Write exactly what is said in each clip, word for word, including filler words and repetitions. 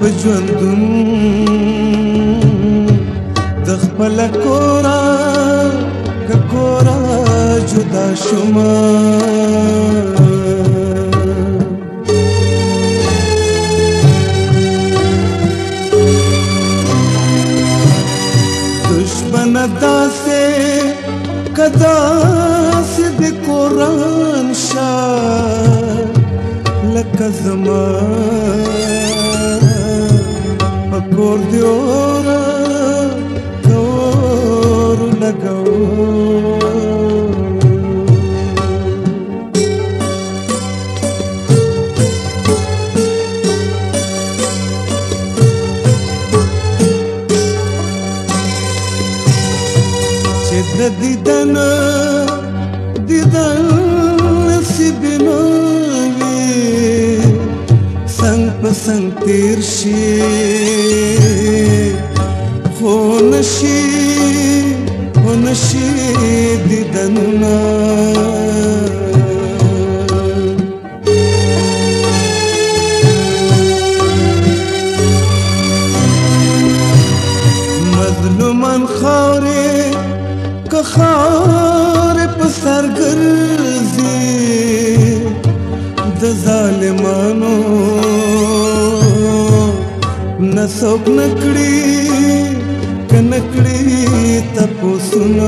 په ژوندون د خپل کورا که کورا جدا شوما دشمن داسې کدا سې د قرآن شاه لکه زما په کور دې اوره کور لګو چې د دیدن دیدن نصیب نه وي څنګ په څنګ تیر شي خو نشي خو نشي دیدنونه مظلومان خاورې که خاورې په سر ګرځي د ظالمانو نه څوک نه کړي که نه کړي تپوسونه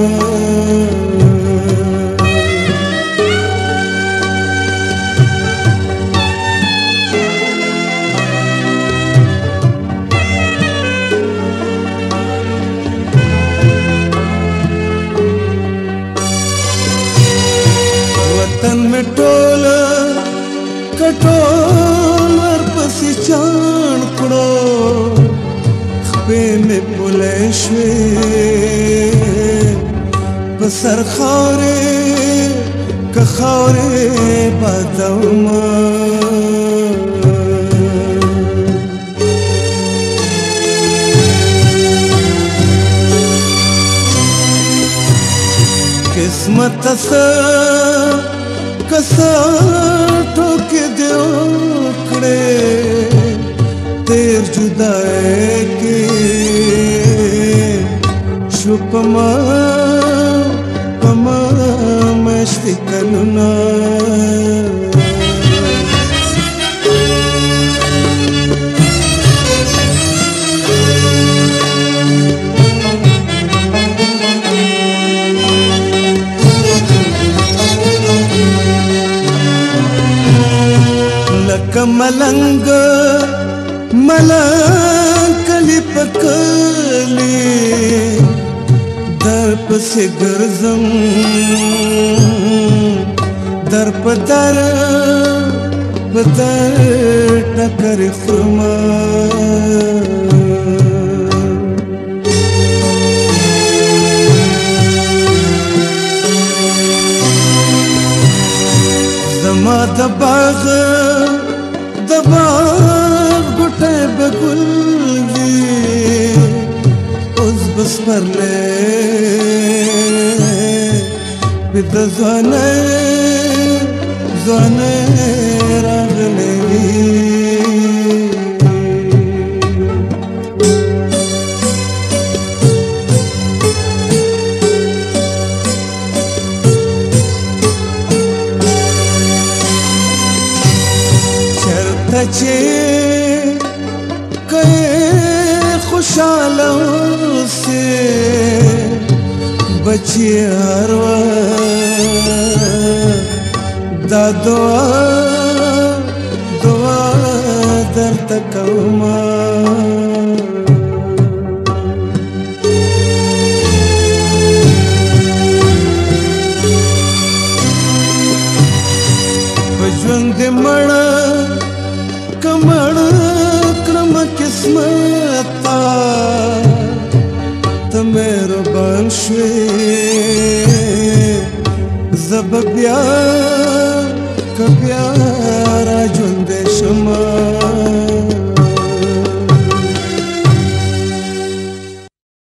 وطن مې ټول کټول ورپسې چاڼ کړو خپې مې پولی شوې په سر خاورې که خاورې بادومه قسمت څه کسا ټوکې دې وکړې تیر جدای کې شو پما پما مشتي کلونه لکه ملنګ ملنګ کلی په کلی در پسې ګرځم در په در په در ټکرې خورمه زما د باغ د باغ ګوټی به ګل وي اوس به سپرلی وي د ځوانۍ ځوانۍ راغلی وي چې که خوشحاله اوسې بچی هر وخت دا دعا دعا درته کومه په ژوند دې مړه کمړ کړم قسمت ته مهربان شوې زه به بیا که بیا را ژوندی شمه